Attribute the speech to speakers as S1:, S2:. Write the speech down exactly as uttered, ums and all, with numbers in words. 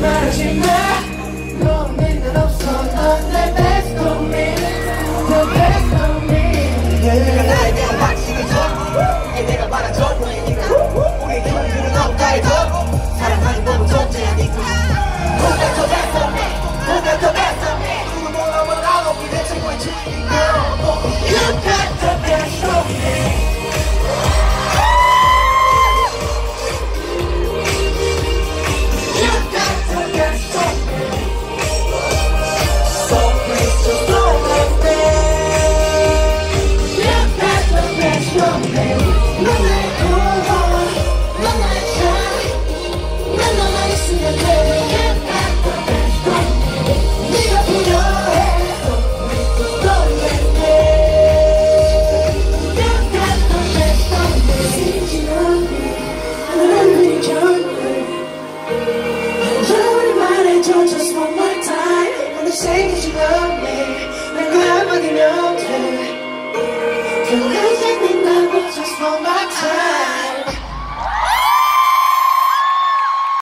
S1: 말하지 마. 넌 내날 없어. 넌 내 best of me, the best of me.
S2: 내가 나에 대한 확신을 줘. 내가 말아줘 보이니까 우리 둘은 없다해도 사랑하는 법은 존재하니까. Who got the best of me? Who got the best of me? 누구 뭐라면 안 오기 대체 뭐지? You got the best of me.
S1: Just one more time, wanna say that you love me. 내가 아무리 못해. 그날 생각나고 just one more time.